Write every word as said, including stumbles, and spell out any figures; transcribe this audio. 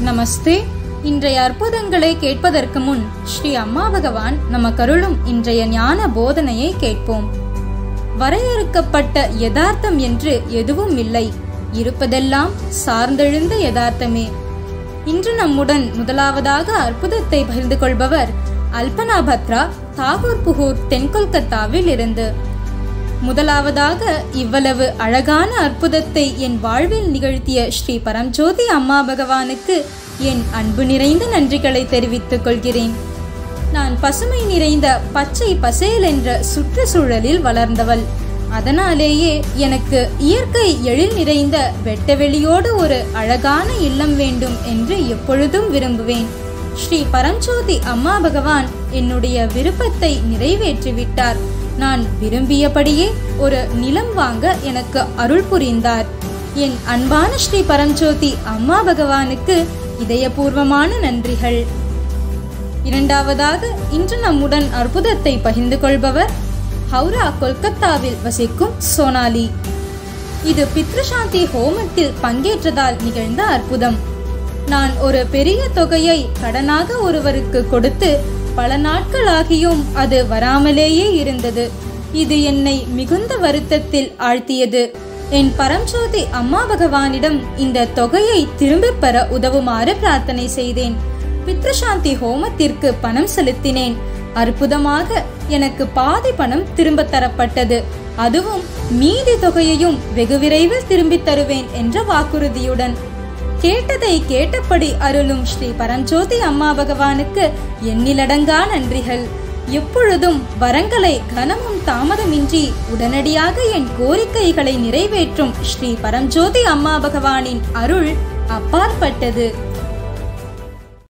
நமஸ்தே. இன்றைய அற்புதங்களை கேட்பதற்கு முன் ஸ்ரீ அம்மா பகவான் நமக்கருளும் இன்றைய ஞான போதனையை கேட்போம். வரையறுக்கப்பட்ட யதார்த்தம் என்று எதுவும் இல்லை, இருப்பதெல்லாம் சார்ந்தெழுந்த யதார்த்தமே. இன்று நம்முடன் முதலாவதாக அற்புதத்தை பகிர்ந்து கொள்பவர் அல்பனா பத்ரா, தாகூர்புகூர், தென்கொல்கத்தாவில் இருந்து. முதலாவதாக இவ்வளவு அழகான அற்புதத்தை என் வாழ்வில் நிகழ்த்திய ஸ்ரீ பரம்ஜோதி அம்மா பகவானுக்கு என் அன்பு நிறைந்த நன்றிகளை தெரிவித்துக் கொள்கிறேன். நான் பசுமை நிறைந்த பச்சை பசேல் என்ற சுற்றுச்சூழலில் வளர்ந்தவள். அதனாலேயே எனக்கு இயற்கை எழில் நிறைந்த வெட்டவெளியோடு ஒரு அழகான இல்லம் வேண்டும் என்று எப்பொழுதும் விரும்புவேன். ஸ்ரீ பரம்ஜோதி அம்மா பகவான் என்னுடைய விருப்பத்தை நிறைவேற்றிவிட்டார். நான் விரும்பியபடியே ஒரு நிலம் வாங்க எனக்கு அருள் புரிந்தார். என் அன்பான ஸ்ரீ பரம்ஜோதி அம்மா பகவானுக்கு இதயபூர்வமான நன்றிகள். இரண்டாவதாக இன்று நம்முடன் அற்புதத்தை பகிர்ந்து கொள்பவர் ஹவுரா, கொல்கத்தாவில் வசிக்கும் சோனாலி. இது பித்ருசாந்தி ஹோமத்தில் பங்கேற்றதால் நிகழ்ந்த அற்புதம். நான் ஒரு பெரிய தொகையை கடனாக ஒருவருக்கு கொடுத்து பல நாட்களாகியும் அது வராமலேயே இருந்தது. இது என்னை மிகுந்த வருத்தத்தில் ஆழ்த்தியது. என் பரம்ஜோதி அம்மா பகவானிடம் இந்த தொகையை திரும்ப பெற உதவுமாறு பிரார்த்தனை செய்தேன். பித்ருசாந்தி ஹோமத்திற்கு பணம் செலுத்தினேன். அற்புதமாக எனக்கு பாதி பணம் திரும்ப தரப்பட்டது. அதுவும் மீதி தொகையையும் வெகு விரைவில் திரும்பி தருவேன் என்ற வாக்குறுதியுடன். கேட்டதை கேட்டபடி அருளும் ஸ்ரீ பரம்ஜோதி அம்மா பகவானுக்கு எண்ணிலடங்கா நன்றிகள். எப்பொழுதும் வரங்களை கனமும் தாமதமின்றி உடனடியாக என் கோரிக்கைகளை நிறைவேற்றும் ஸ்ரீ பரம்ஜோதி அம்மா பகவானின் அருள் அப்பாற்பட்டது.